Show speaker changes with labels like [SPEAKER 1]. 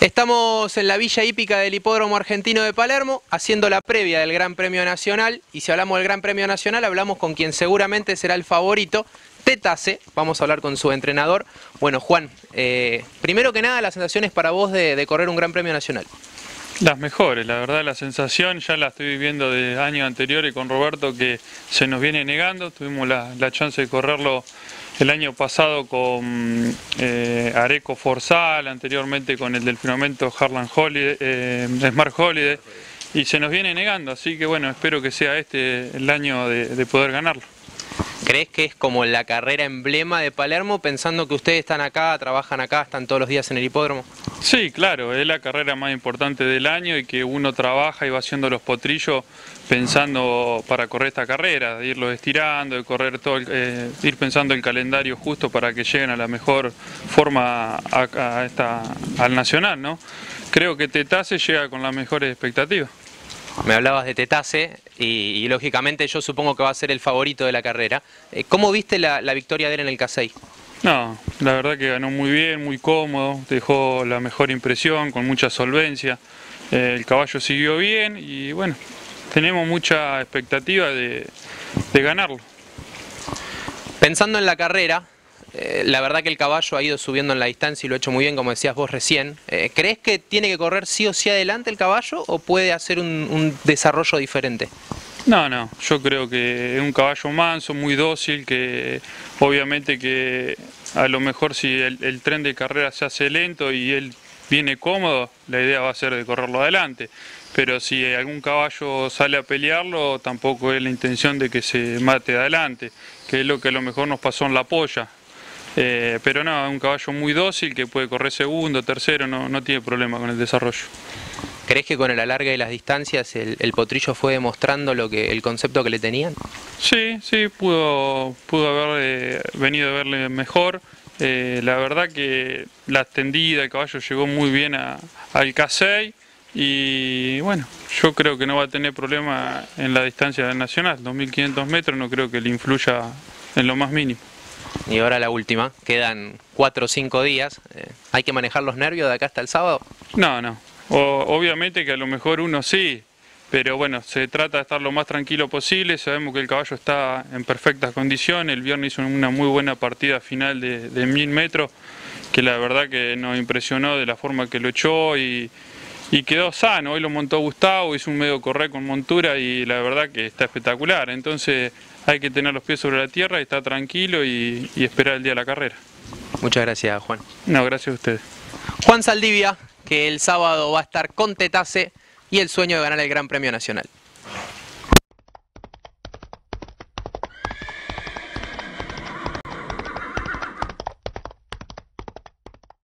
[SPEAKER 1] Estamos en la Villa Hípica del Hipódromo Argentino de Palermo, haciendo la previa del Gran Premio Nacional. Y si hablamos del Gran Premio Nacional, hablamos con quien seguramente será el favorito, Tetase. Vamos a hablar con su entrenador. Bueno, Juan, primero que nada, las sensaciones para vos de correr un Gran Premio Nacional.
[SPEAKER 2] Las mejores, la verdad, la sensación ya la estoy viviendo de años anteriores con Roberto, que se nos viene negando. Tuvimos la chance de correrlo el año pasado con Areco Forsal, anteriormente con el del firmamento Harlan Holiday, Smart Holiday, y se nos viene negando, así que bueno, espero que sea este el año de poder ganarlo.
[SPEAKER 1] ¿Crees que es como la carrera emblema de Palermo, pensando que ustedes están acá, trabajan acá, están todos los días en el hipódromo?
[SPEAKER 2] Sí, claro, es la carrera más importante del año y que uno trabaja y va haciendo los potrillos pensando para correr esta carrera, de irlos estirando, de correr todo, ir pensando el calendario justo para que lleguen a la mejor forma al Nacional, ¿no? Creo que Tetase llega con las mejores expectativas.
[SPEAKER 1] Me hablabas de Tetase y lógicamente yo supongo que va a ser el favorito de la carrera. ¿Cómo viste la victoria de él en el K6?
[SPEAKER 2] No, la verdad que ganó muy bien, muy cómodo, dejó la mejor impresión, con mucha solvencia. El caballo siguió bien y bueno, tenemos mucha expectativa de ganarlo.
[SPEAKER 1] Pensando en la carrera, la verdad que el caballo ha ido subiendo en la distancia y lo ha hecho muy bien, como decías vos recién. ¿Crees que tiene que correr sí o sí adelante el caballo o puede hacer un desarrollo diferente?
[SPEAKER 2] No, yo creo que es un caballo manso, muy dócil, que obviamente que a lo mejor si el tren de carrera se hace lento y él viene cómodo, la idea va a ser de correrlo adelante. Pero si algún caballo sale a pelearlo, tampoco es la intención de que se mate adelante, que es lo que a lo mejor nos pasó en La Polla. Pero no, es un caballo muy dócil que puede correr segundo, tercero, no tiene problema con el desarrollo.
[SPEAKER 1] ¿Crees que con el alargue de las distancias el potrillo fue demostrando el concepto que le tenían?
[SPEAKER 2] Sí, pudo haber venido a verle mejor. La verdad que la extendida, el caballo llegó muy bien al K6 y bueno, yo creo que no va a tener problema en la distancia nacional. 2500 metros no creo que le influya en lo más mínimo.
[SPEAKER 1] Y ahora la última, quedan 4 o 5 días. ¿Hay que manejar los nervios de acá hasta el sábado?
[SPEAKER 2] No. Obviamente que a lo mejor uno sí, pero bueno, se trata de estar lo más tranquilo posible. Sabemos que el caballo está en perfectas condiciones. El viernes hizo una muy buena partida final de 1000 metros, que la verdad que nos impresionó de la forma que lo echó y quedó sano. Hoy lo montó Gustavo, hizo un medio correr con montura y la verdad que está espectacular. Entonces hay que tener los pies sobre la tierra y estar tranquilo y esperar el día de la carrera.
[SPEAKER 1] Muchas gracias, Juan.
[SPEAKER 2] No, gracias a ustedes.
[SPEAKER 1] Juan Saldivia, que el sábado va a estar con Tetase y el sueño de ganar el Gran Premio Nacional.